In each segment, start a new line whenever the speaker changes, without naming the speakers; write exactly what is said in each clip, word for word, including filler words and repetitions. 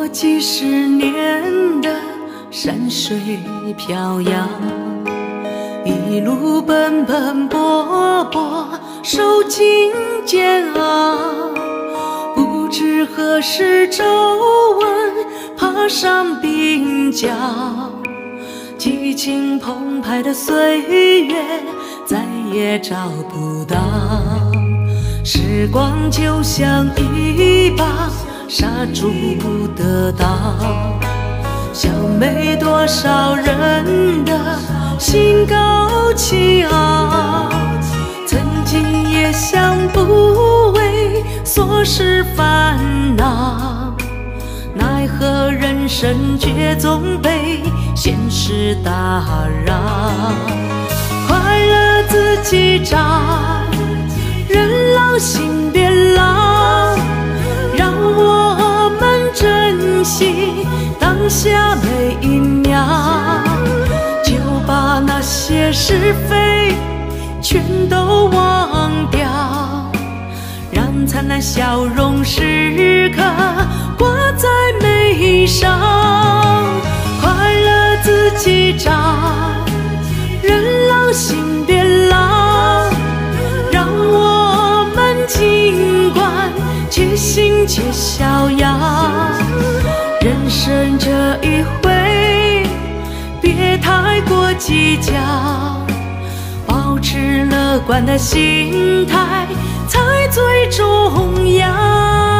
几十年的山水飘扬，一路奔奔波波，受尽煎熬。不知何时皱纹爬上鬓角，激情澎湃的岁月再也找不到。时光就像一把杀猪的刀，消灭多少人的心高气傲。曾经也想不为琐事烦恼，奈何人生却总被现实打扰。快乐自己找，人老心别老，让我们珍惜当下每一秒，就把那些是非全都忘掉，让灿烂笑容时刻挂在眉梢。快乐自己找，人老心别老，让我们尽管且行且逍遥。人生这一回，别太过计较，保持乐观的心态才最重要。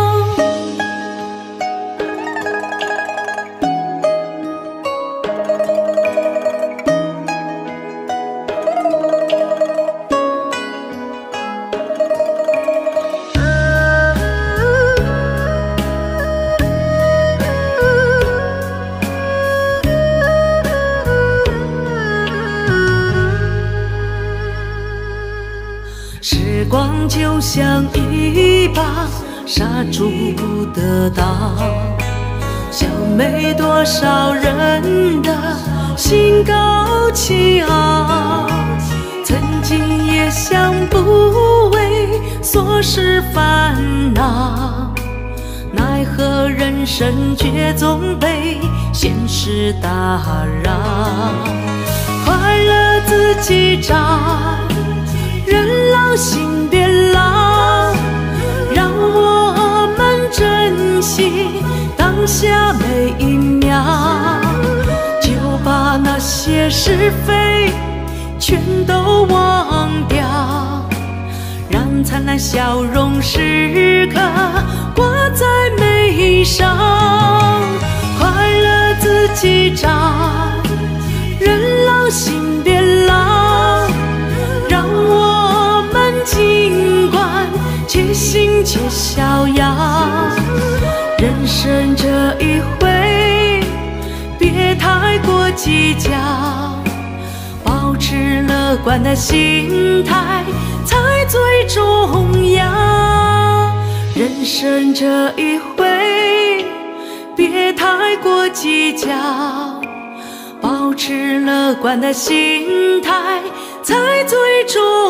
时光就像一把杀猪的刀，消灭多少人的心高气傲。曾经也想不为琐事烦恼，奈何人生却总被现实打扰。快乐自己找，人老心别老，让我们珍惜当下每一秒，就把那些是非全都忘掉，让灿烂笑容时刻挂在眉梢。快乐自己找，人老心别老，让我们尽管且行且逍遥。人生这一回，别太过计较，保持乐观的心态才最重要。人生这一回，别太过计较，保持乐观的心态才最重